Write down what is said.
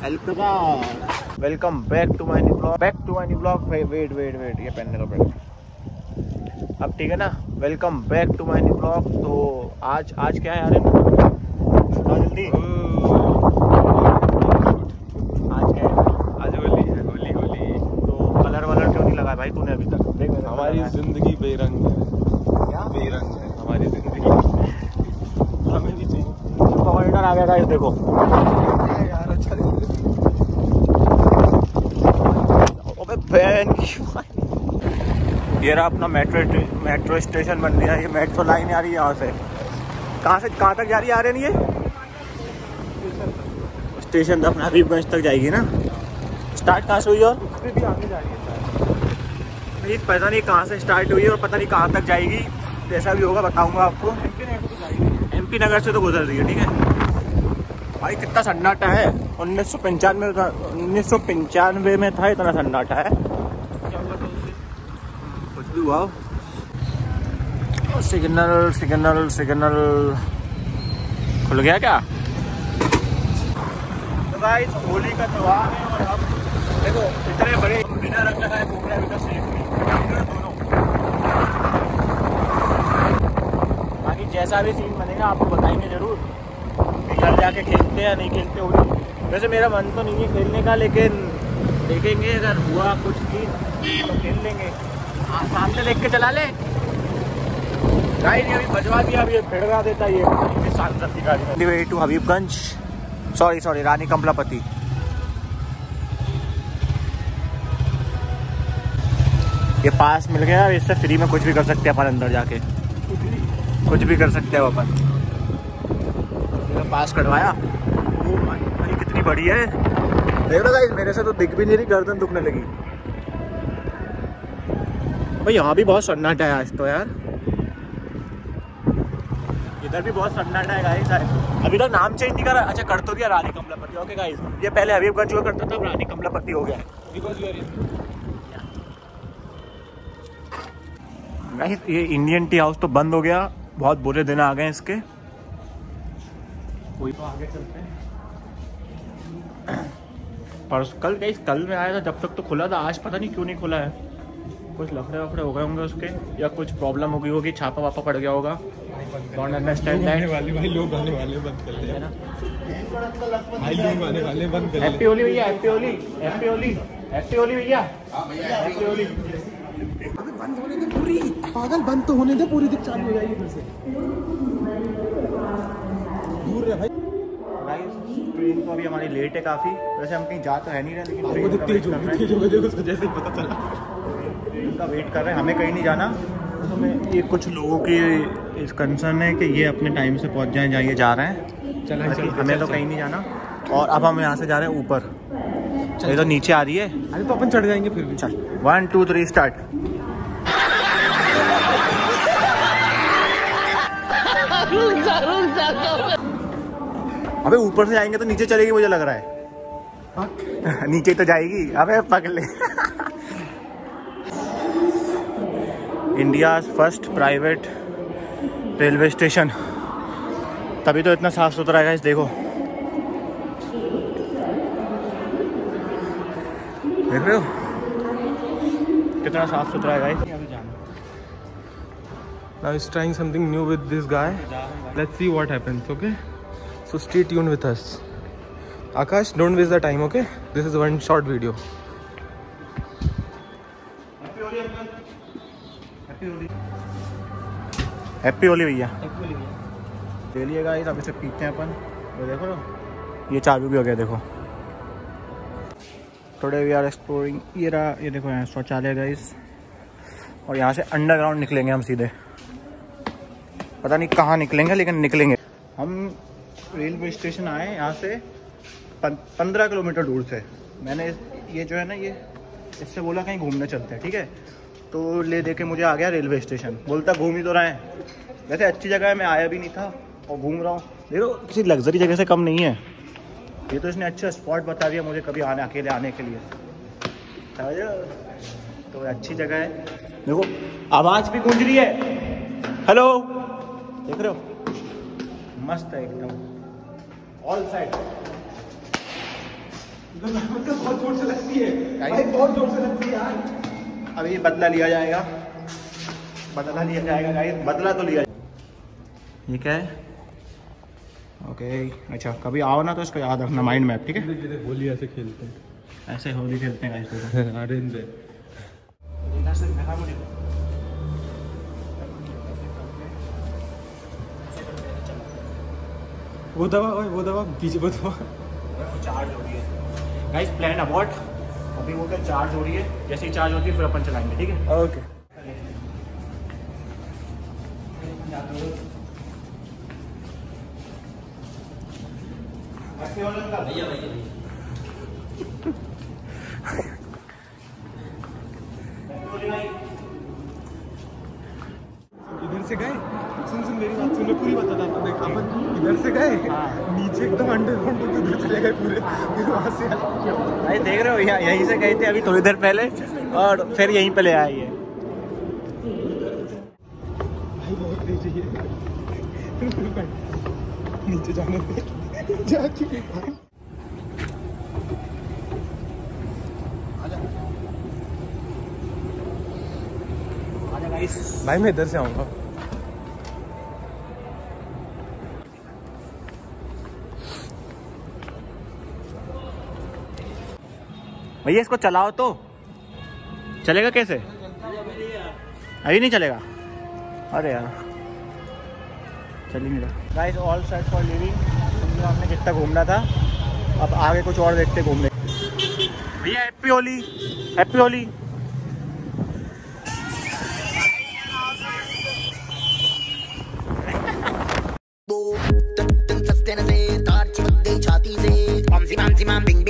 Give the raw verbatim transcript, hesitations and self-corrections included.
Welcome back to my new blog back to my new blog wait wait wait ये पहनने का पड़ेगा अब, ठीक है ना। Welcome back to my new blog. तो आज आज क्या है यार, जल्दी आज क्या है? आज होली है, होली होली। तो कलर वलर क्यों नहीं लगा भाई तूने अभी तक? देख हमारी जिंदगी बेरंग है। क्या बेरंग है हमारी जिंदगी? हमें नहीं चाहिए। कमांडर आ गया गाइस, देखो यार अच्छा नहीं। अबे बहन की ये रहा अपना मेट्रो मेट्रो स्टेशन बन गया। ये मेट्रो लाइन आ रही है यहाँ से, कहाँ से कहाँ तक जा रही है? आ रही है ये स्टेशन तो अपना हबीबगंज तक जाएगी ना। स्टार्ट कहाँ से हुई और उससे भी आगे जा रही है। नहीं पता नहीं कहाँ से स्टार्ट हुई और पता नहीं कहाँ तक जाएगी। जैसा भी होगा बताऊंगा आपको। एमपी नगर से तो गुजर रही है, ठीक है भाई। कितना सन्नाटा है। उन्नीस सौ पंचानवे उन्नीस सौ पंचानवे में था इतना सन्नाटा है। कुछ भी हुआ। सिग्नल सिग्नल सिग्नल खुल गया क्या? तो गाइस होली का त्योहार है और अब देखो इतने बड़े बिना रंग लगाए घूम रहे हैं सेफ में दोनों। बाकी जैसा भी सीन बनेगा आपको बताएंगे जरूर। घर जाके खेलते हैं या नहीं खेलते होली। वैसे मेरा मन तो नहीं है खेलने का, लेकिन देखेंगे अगर हुआ कुछ भी तो खेल लेंगे। हाँ सामने देख के चला ले गाड़ी। अभी बजवा दिया, अभी भिड़वा देता ये सांसद की गाड़ी। Way to Habibganj, sorry sorry Rani Kamlapati. ये पास मिल गया, इससे फ्री में कुछ भी कर सकते हैं अपन। अंदर जाके कुछ भी कर सकते हैं अपन। पास कटवाया। ओ भाई कितनी बड़ी है, देख रहा गाइस। मेरे से तो दिख भी नहीं रही, गर्दन दुखने लगी भाई। यहाँ भी बहुत सन्नाटा है आज तो यार। इधर भी बहुत सन्नाटा है गाइस। अभी तक नाम चेंज नहीं करा। अच्छा कर तो दिया रानी कमलापति। ओके गाइस, ये पहले हबीबगंज हुआ करता था, अब रानी कमलापति हो गया है। गाइस ये इंडियन टी हाउस तो बंद हो गया। बहुत बुरे दिन आ गए इसके। कोई तो आगे चलते हैं। पर कल गाइस कल में आया था, जब तक तो खुला था। आज पता नहीं क्यों नहीं खुला है। कुछ लफड़े वफड़े हो गए होंगे उसके, या कुछ प्रॉब्लम हो गई होगी, छापा वापा पड़ गया होगा। Don't understand that. भाई लोग आने वाले बंद कर दे ना भाई। लोग आने वाले बंद कर दे। हैप्पी होली भैया, happy Holi, happy Holi, happy Holi भैया। हां भैया हैप्पी होली। अबे बंद होने दे पूरी, पागल बंद तो होने दे पूरी। दिख चालू हो जाएगी फिर से। दूर रह भाई। गाइस ट्रेन तो अभी हमारी लेट है काफ़ी। वैसे हम कहीं जा तो है नहीं रहे, लेकिन वो दिखती है जो तेज हो गई उसको जैसे ही पता चला। ट्रेन का वेट कर रहे हैं। हमें कहीं नहीं जाना। तो मैं ये कुछ लोगों की इस कंसर्न है कि ये अपने टाइम से पहुंच जाएं जहाँ ये जा रहे हैं। चल हमें तो कहीं नहीं जाना। और अब हम यहाँ से जा रहे हैं ऊपर। ये तो नीचे आ रही है। अरे तो अपन चढ़ जाएंगे फिर भी। चल वन टू थ्री स्टार्ट। अबे ऊपर से जाएंगे तो नीचे चलेगी मुझे लग रहा है। नीचे तो जाएगी। अबे पकड़ ले। India first private railway station, तभी तो इतना साफ सुथरा है। देखो देख रहे हो कितना साफ सुथरा है guys. Now he's trying something new with this guy. Let's see what happens. Okay, so stay tuned with us. Akash, don't waste the time. Okay, this is one short video. Happy Holi भैया। ले लिए guys, अब इसे पीते हैं अपन। ये देखो ये चालू भी हो गया। देखो टुडे वी आर एक्सप्लोरिंग। ये रहा, ये देखो यहाँ शौचालय गाइस। और यहाँ से अंडरग्राउंड निकलेंगे हम सीधे। पता नहीं कहाँ निकलेंगे, लेकिन निकलेंगे हम। रेलवे स्टेशन आए यहाँ से पंद्रह किलोमीटर दूर से। मैंने ये जो है ना, ये इससे बोला कहीं घूमने चलते हैं, ठीक है। तो ले दे के मुझे आ गया रेलवे स्टेशन। बोलता घूम ही तो रहे हैं। वैसे अच्छी जगह है, मैं आया भी नहीं था और घूम रहा हूँ। देखो किसी लग्जरी जगह से कम नहीं है। ये तो इसने अच्छा स्पॉट बता दिया मुझे कभी आने अकेले आने के लिए। तो अच्छी जगह है। देखो आवाज़ भी गूंज रही है। हेलो, देख रहे हो, मस्त है एकदम ऑल साइड। बहुत जोर से लगती है भाई, बहुत जोर से लगती है यार। अभी बदला लिया जाएगा, बदला लिया जाएगा गाइस, बदला तो लिया। ये क्या है? ओके अच्छा, कभी आओ ना तो इसको याद रखना माइंड मैप, ठीक है? होली ऐसे खेलते हैं, ऐसे होली खेलते हैं गाइस। अरे वो दवा, ओए वो दवा पीछे, वो दवा चार्ज हो रही है गाइस, प्लान अबॉर्ट। अभी वो क्या चार्ज हो रही है, जैसे ही चार्ज होती है फिर अपन चलाएंगे, ठीक है? ओके। इधर से गए, सुन सुन मेरी बात सुन, पूरी बता था। देख अपन इधर से गए, नीचे एकदम अंडरग्राउंड होते उधर चले गए पूरे, फिर वहाँ से भाई देख रहे हो, यहाँ यहीं से गए थे अभी थोड़ी देर पहले, और फिर यहीं पे ले आए ये। भाई बहुत नीचे ही है, नीचे जाने दे, जा चुके भाई। मैं इधर से आऊंगा। भैया इसको चलाओ तो चलेगा, कैसे अभी नहीं चलेगा? अरे यार चल ही नहीं रहा। Guys all set for living, हमने कितना घूमना था, अब आगे कुछ और देखते घूमने। भैया हैप्पी होली, हैप्पी होली। छाती से